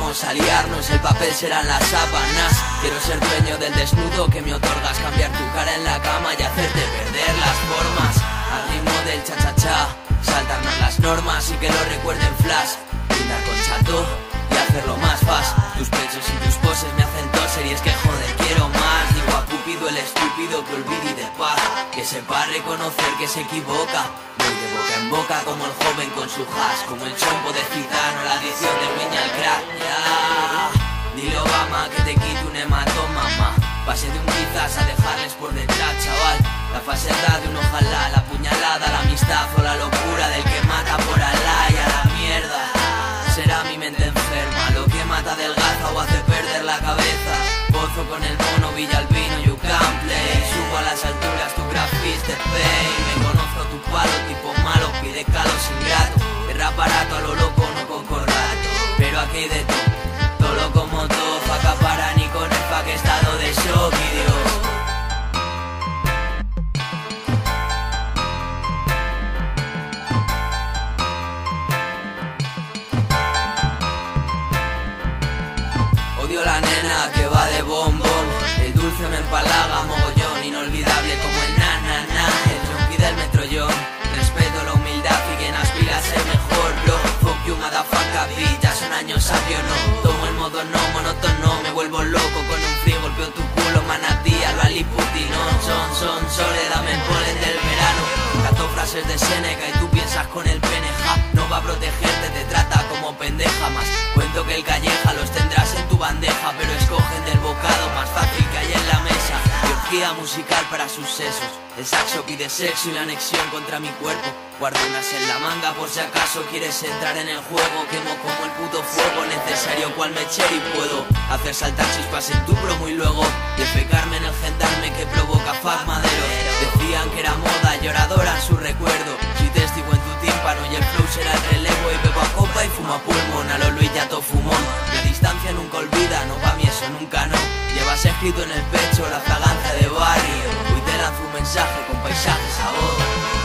vamos a liarnos, el papel serán las sábanas. Quiero ser dueño del desnudo que me otorgas, cambiar tu cara en la cama y hacerte perder las formas. Al ritmo del cha-cha-cha, saltarnos las normas y que lo recuerden flash. Brindar con chato y hacerlo más fast. Tus pechos y tus poses me hacen toser y es que joder quiero más. Digo a Cúpido el estúpido que olvide y de paz, que sepa reconocer que se equivoca. Voy de boca en boca como el joven con su hash, como el chombo de Gitano, la adicción de Wiña al crack. Dile Obama que te quite un hematoma, ma. Pase de un quizás a dejarles por detrás, chaval. La falsedad de un ojalá, la puñalada, la amistad o la locura del que mata por Alá y a la mierda. Será mi mente enferma lo que mata adelgaza o hace perder la cabeza. Pozo con el mono, Villalbino, you can play. Subo a las alturas, tu grafis de pain. Me conozco tu palo, tipo malo, pide calos ingrato. El rap barato a lo loco, no concordato. Pero aquí hay de todo lo como todo. Pa' acaparar ni con el pa' que estado de shock y Dios. Odio la nena que va de bombón. El dulce me empalaga mogollón. Inolvidable como el na-na-na, el junkie del metro yo. Respeto la humildad y quien aspira a ser mejor, bro. Fuck you, motherfucker, bitch. Ya son años sabio, no. Tomo el modo no, monótono. Me vuelvo loco con un frío. Golpeo tu culo, manatía, lo aliputinón. Son, dame el polen del verano. Cato frases de Seneca y tú piensas con el pene, ja. No va a protegerte, te trata como pendeja más. Cuento que el calleja los tendrás en tu bandeja, pero escogen del bocado más fácil que hay en la mesa. Biología musical para sus sesos. El saxo pide sexo y la anexión contra mi cuerpo. Guardo unas en la manga por si acaso quieres entrar en el juego. Quemo como el puto fuego necesario cual mechero y puedo hacer saltar chispas en tu promo y luego defecarme en el gendarme que provoca Fag Madero. Decían que era moda y ahora adoran su recuerdo. Si testigo en tu tímpano y el flow será el relevo. Y bebo a copa y fumo a pulmón, a lo Luis Yato fumón. La distancia nunca olvida, no va a mí eso nunca no. Llevas escrito en el pecho la fragancia de barrio. Hoy te lanzo un mensaje con paisajes a voz.